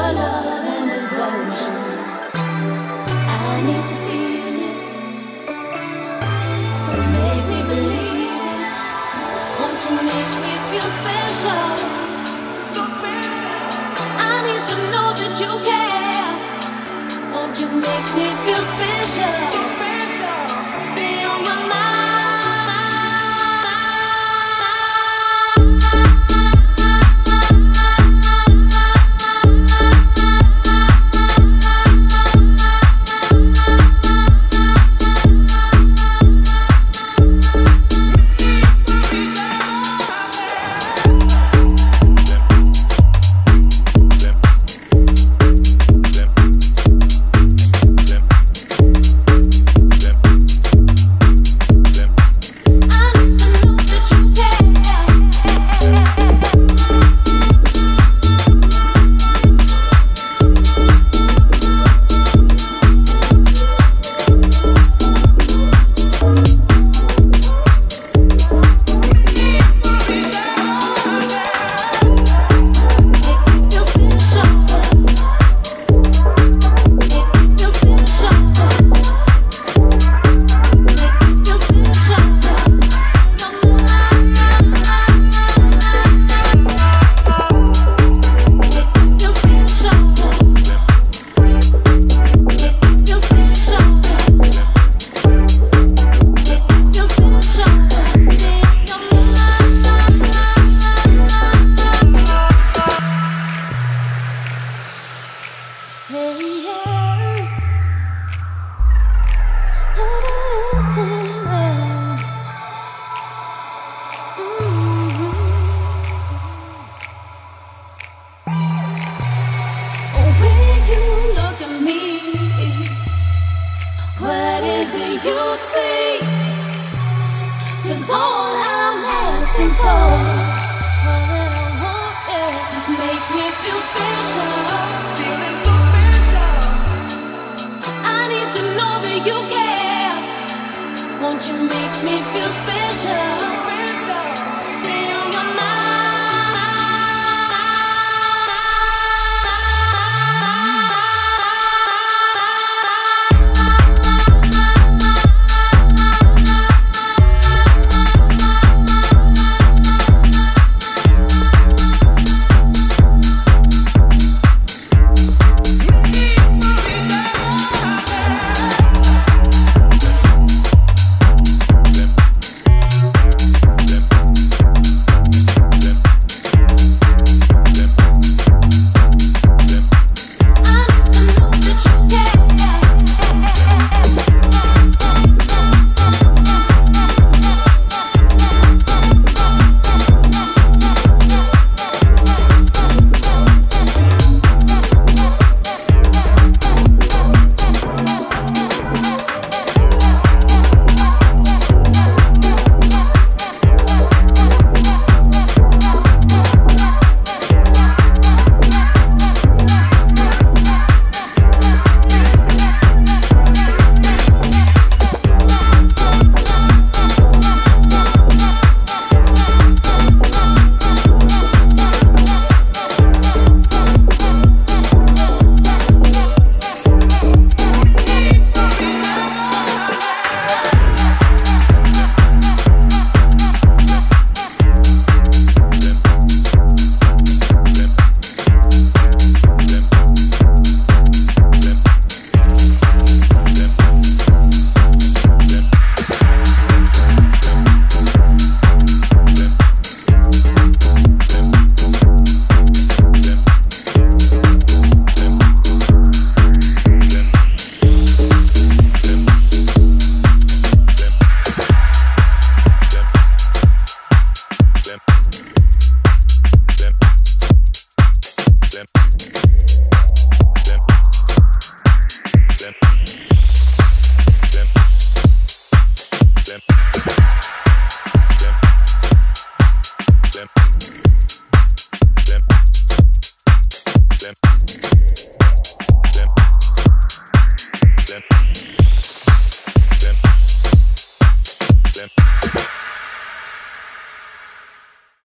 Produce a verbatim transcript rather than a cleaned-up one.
your love and devotion. I need to feel it, so make me believe it. Won't you make me feel special? I need to know that you care. Won't you make me feel special? Stay on my mind. You see, 'cause all I'm asking for, all that I want, yeah, just make me feel special. Feeling so special. I need to know that you care. Won't you make me feel special? Stay on my mind. Them.